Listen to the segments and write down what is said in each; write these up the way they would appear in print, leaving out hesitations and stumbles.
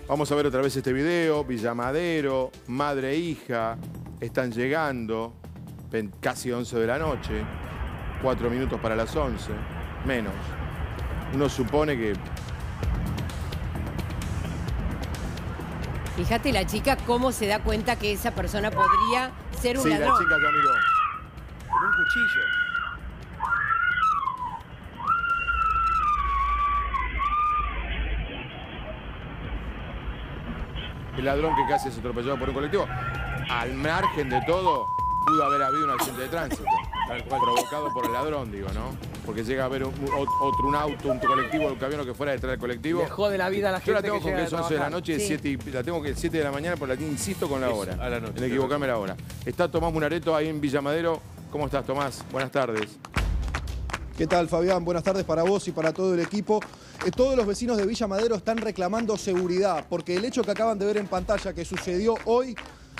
Vamos a ver otra vez este video. Villa Madero, madre e hija están llegando, casi 11 de la noche, 4 minutos para las 11, menos. Uno supone que... Fíjate la chica cómo se da cuenta que esa persona podría ser un ladrón. Sí, la chica ya miró. Con un cuchillo. El ladrón que casi es atropellado por un colectivo. Al margen de todo, pudo haber habido un accidente de tránsito. Provocado por el ladrón, digo, ¿no? Porque llega a haber un auto, un colectivo, un camión que fuera detrás del colectivo. Le jode la vida a la gente. Yo la tengo que con llega que son 11 de la noche, Sí. la tengo que 7 de la mañana, por la que insisto con la hora. A la noche. En equivocarme la hora. Está Tomás Munareto ahí en Villa Madero. ¿Cómo estás, Tomás? Buenas tardes. ¿Qué tal, Fabián? Buenas tardes para vos y para todo el equipo. Todos los vecinos de Villa Madero están reclamando seguridad, porque el hecho que acaban de ver en pantalla que sucedió hoy,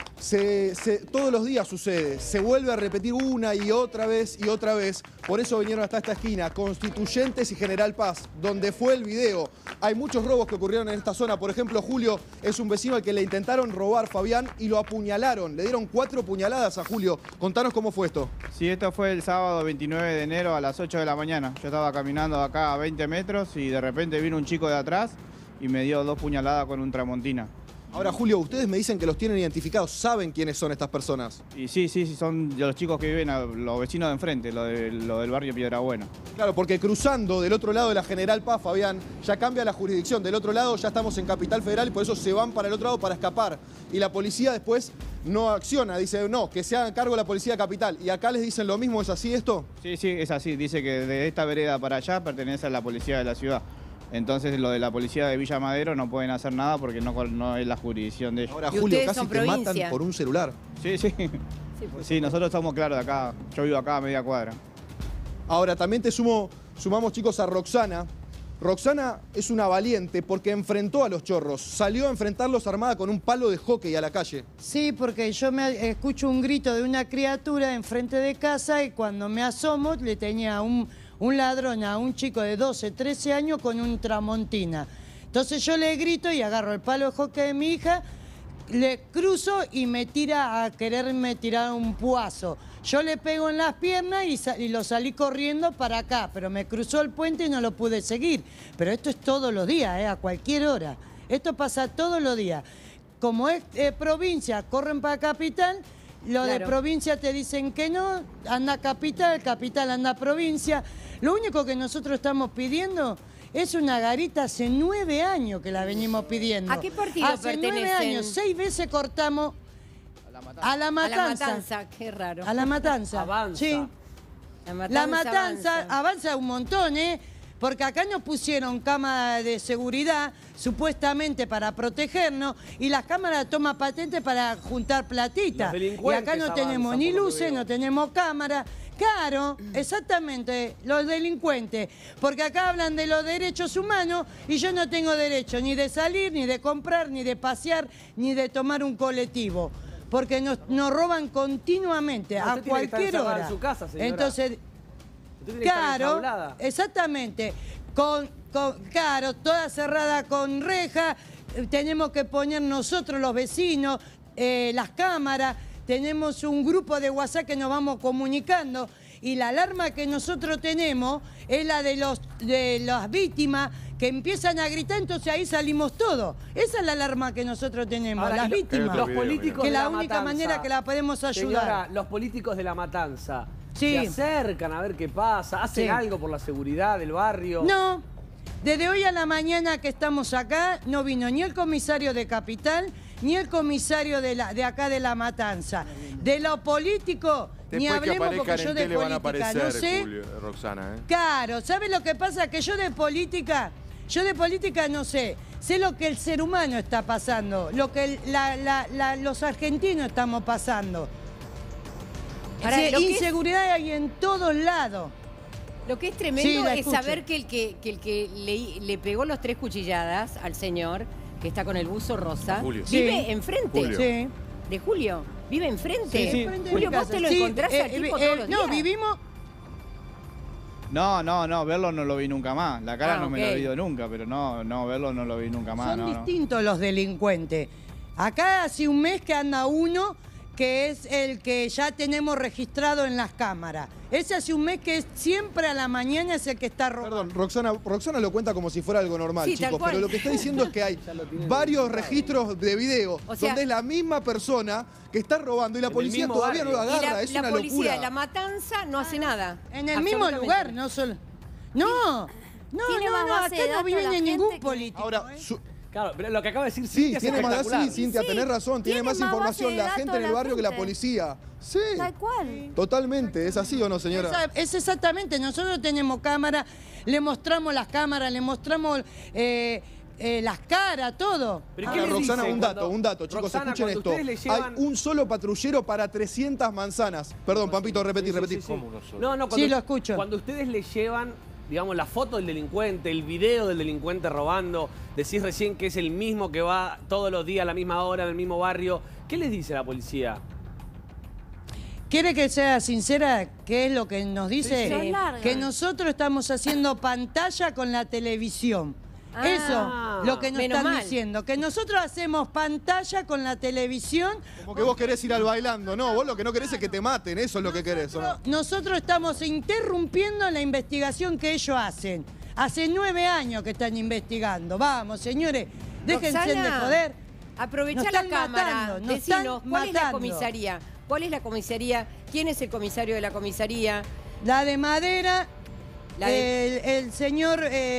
todos los días sucede. Se vuelve a repetir una y otra vez y otra vez. Por eso vinieron hasta esta esquina, Constituyentes y General Paz, donde fue el video. Hay muchos robos que ocurrieron en esta zona. Por ejemplo, Julio es un vecino al que le intentaron robar, Fabián, y lo apuñalaron. Le dieron 4 puñaladas a Julio. Contanos cómo fue esto. Sí, esto fue el sábado 29 de enero a las 8 de la mañana. Yo estaba caminando acá a 20 metros y de repente vino un chico de atrás y me dio 2 puñaladas con un tramontina. Ahora, Julio, ustedes me dicen que los tienen identificados. ¿Saben quiénes son estas personas? Y sí, son de los chicos que viven, los vecinos de enfrente, lo del barrio Piedrabuena. Claro, porque cruzando del otro lado de la General Paz, Fabián, ya cambia la jurisdicción. Del otro lado ya estamos en Capital Federal y por eso se van para el otro lado para escapar. Y la policía después no acciona, dice no, que se hagan cargo la policía de Capital. ¿Y acá les dicen lo mismo? ¿Es así esto? Sí, es así. Dice que de esta vereda para allá pertenece a la policía de la ciudad. Entonces lo de la policía de Villa Madero no pueden hacer nada porque no es la jurisdicción de ellos. Ahora, ¿Y Julio, ustedes casi son te matan provincia? por un celular. Sí. Sí, nosotros estamos claros de acá. Yo vivo acá a media cuadra. Ahora, también sumamos, chicos, a Roxana. Roxana es una valiente porque enfrentó a los chorros. Salió a enfrentarlos armada con un palo de hockey a la calle. Sí, porque yo escucho un grito de una criatura enfrente de casa y cuando me asomo le tenía un ladrón a un chico de 12, 13 años con un tramontina. Entonces yo le grito y agarro el palo de hockey de mi hija, le cruzo y me tira a quererme tirar un puazo. Yo le pego en las piernas y lo salí corriendo para acá, pero me cruzó el puente y no lo pude seguir. Pero esto es todos los días, a cualquier hora. Esto pasa todos los días. Como es provincia, corren para capital. Lo de provincia te dicen que no, anda capital, capital anda provincia. Lo único que nosotros estamos pidiendo es una garita. Hace 9 años que la venimos pidiendo. ¿A qué partido pertenecen? Hace 9 años, 6 veces cortamos a la Matanza. A la Matanza, qué raro. A la Matanza. Avanza. Sí. La Matanza avanza un montón, porque acá nos pusieron cámaras de seguridad, supuestamente para protegernos, y las cámaras toman patente para juntar platita. Y acá no tenemos ni luces, no tenemos cámaras. Claro, exactamente, los delincuentes. Porque acá hablan de los derechos humanos y yo no tengo derecho ni de salir, ni de comprar, ni de pasear, ni de tomar un colectivo. Porque nos roban continuamente, a cualquier hora. En su casa, señora. Entonces, claro, exactamente. Claro, toda cerrada con reja. Tenemos que poner nosotros, los vecinos, las cámaras. Tenemos un grupo de WhatsApp que nos vamos comunicando. Y la alarma que nosotros tenemos es la de las víctimas que empiezan a gritar, entonces ahí salimos todos. Esa es la alarma que nosotros tenemos, Ahora, las víctimas. Los políticos que de es la la única Matanza, manera que la podemos ayudar. Señora, los políticos de La Matanza Sí. se acercan a ver qué pasa, hacen Sí. algo por la seguridad del barrio. No, desde hoy a la mañana que estamos acá, no vino ni el comisario de Capital, ni el comisario de acá de La Matanza. De lo político, ni Después que hablemos porque aparezcan yo en de tele van a política aparecer, no sé. Julio, Roxana, Claro, ¿sabes lo que pasa? Que yo de política no sé. Sé lo que el ser humano está pasando, lo que los argentinos estamos pasando. Ahora, Sí, lo que inseguridad hay en todos lados. Lo que es tremendo Sí, la es escucho. saber que el que le pegó los 3 cuchilladas al señor, que está con el buzo rosa, Julio. vive Sí. enfrente. Julio. Sí. De Julio. Vive enfrente. Sí, sí. Enfrente de Julio, mi vos casa. te lo Sí, encontrás al tipo todos los días. No, vivimos... No, verlo no lo vi nunca más. La cara no me lo he ok. visto nunca, pero no, verlo no lo vi nunca más. Son no. distintos los delincuentes. Acá hace un mes que anda uno que es el que ya tenemos registrado en las cámaras. Ese hace un mes que siempre a la mañana es el que está robando. Perdón, Roxana lo cuenta como si fuera algo normal, Sí, tal chicos, cual. pero lo que está diciendo es que hay varios registros de video O sea, donde es la misma persona que está robando y la En el policía mismo todavía no lo barrio. Y agarra, es la una policía locura. de la matanza no hace nada. En el mismo Absolutamente. lugar, no solo. No, Tiene más base acá de no datos vive la ni gente ningún que- político. Ahora, ¿eh? Claro, pero lo que acaba de decir sí, Cintia tiene es más, espectacular. sí, Cintia, Sí, tenés razón, tiene tiene más más información base de la gente datos en el la barrio que la gente. policía. Sí, Tal cual. totalmente, ¿es así o no, señora? Es exactamente, nosotros tenemos cámara, le mostramos las cámaras, le mostramos las caras, todo. Pero Ahora, ¿qué les Roxana, dice un dato, cuando- chicos, Roxana, escuchen cuando esto. ustedes le llevan- Hay un solo patrullero para 300 manzanas. Perdón, Pampito, repetí. Sí. No, cuando, Sí, lo escucho. Cuando ustedes le llevan, digamos, la foto del delincuente, el video del delincuente robando, decís recién que es el mismo que va todos los días a la misma hora en el mismo barrio, ¿qué les dice la policía? ¿Quiere que sea sincera qué es lo que nos dice? Sí. Sos larga. Que nosotros estamos haciendo pantalla con la televisión. Ah. Eso, lo que nos Menos están mal. diciendo, que nosotros hacemos pantalla con la televisión. Como que vos querés ir al bailando, no, vos lo que no querés es que te maten, eso es lo que querés, ¿o no? Nosotros estamos interrumpiendo la investigación que ellos hacen. Hace 9 años que están investigando. Vamos, señores, déjense Roxana, de joder. Aprovechá Nos la están cámara, matando, nos decinos, están ¿cuál es la matando. comisaría? ¿Cuál es la comisaría? ¿Quién es el comisario de la comisaría? La de madera, La de- el señor...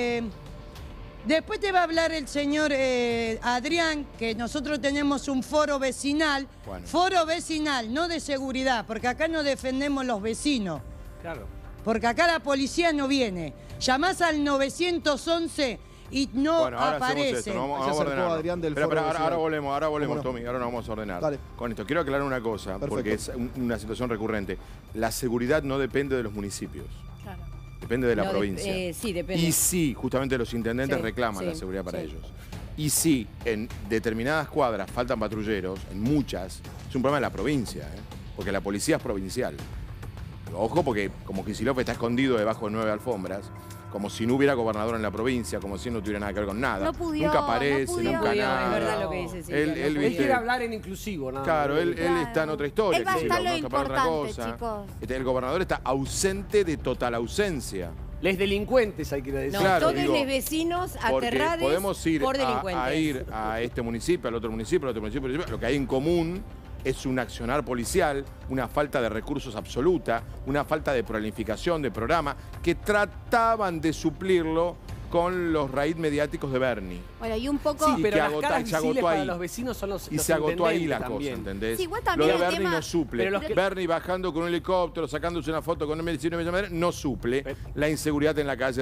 después te va a hablar el señor Adrián, que nosotros tenemos un foro vecinal. Bueno. Foro vecinal, no de seguridad, porque acá no defendemos los vecinos. Claro. Porque acá la policía no viene. Llamás al 911 y no Bueno, ahora hacemos aparece. esto, no vamos, Se vamos a acercó ordenar. Adrián del Pero, Foro ahora Vecinal. volvemos, ¿Cómo no? Tommy, ahora nos vamos a ordenar. Dale. Con esto, quiero aclarar una cosa, Perfecto. porque es una situación recurrente. La seguridad no depende de los municipios, Claro. depende de la No, provincia. sí, depende. Y sí, justamente los intendentes Sí, reclaman sí, la seguridad para sí. ellos. Y sí, en determinadas cuadras faltan patrulleros, en muchas, es un problema de la provincia, ¿eh? Porque la policía es provincial. Ojo, porque como Kicillof está escondido debajo de 9 alfombras, como si no hubiera gobernador en la provincia, como si no tuviera nada que ver con nada. No pudió, nunca no aparece, pudió. nunca Es nada. verdad lo que dice Silvia, Él, no él, Él viste, quiere hablar en inclusivo, ¿no? Claro, él Claro. está en otra historia. Él va a Kicillof, estar lo no está para otra importante, cosa. chicos. El gobernador está ausente de total ausencia. Les delincuentes, hay que decir. No, Claro, todos digo, los vecinos Porque aterrados podemos ir por delincuentes. a ir a este municipio, al otro municipio, al otro municipio. Lo que hay en común es un accionar policial, una falta de recursos absoluta, una falta de planificación, de programa, que trataban de suplirlo con los raíz mediáticos de Bernie. Bueno, y un poco... Sí, Y pero que las caras se visibles agotó para ahí. los vecinos son los Y los se agotó ahí la intendentes cosa, también. ¿entendés? Sí, igual Lo también de el Bernie tema- no suple. Pero los que- Bernie bajando con un helicóptero, sacándose una foto con un vecino de Villa Madera, no suple la inseguridad en la calle.